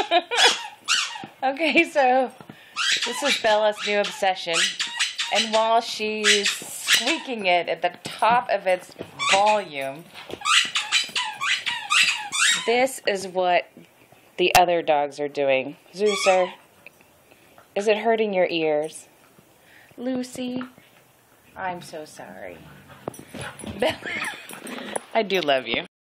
Okay, so this is Bella's new obsession. And while she's squeaking it at the top of its volume, this is what the other dogs are doing. Zeusser, is it hurting your ears? Lucy, I'm so sorry. Bella, I do love you.